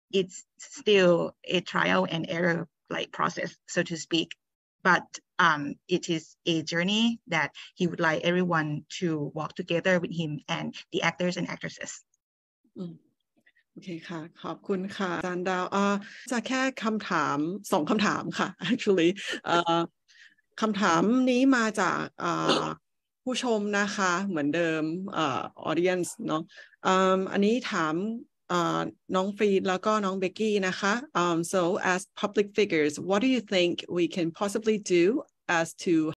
it's still a trial and error like process, so to speak. But it is a journey that he would like everyone to walk together with him and the actors and actresses. โอเคค่ะขอบคุณค่ะอาจารย์ดาวจะแค่คำถาม2คำถามค่ะ actually คำถามนี้มาจากผู้ชมนะคะเหมือนเดิมaudience เนาะอันนี้ถามน้องฟรีดแล้วก็น้องเบกกี้นะคะ so as public figures what do you think we can possibly do as to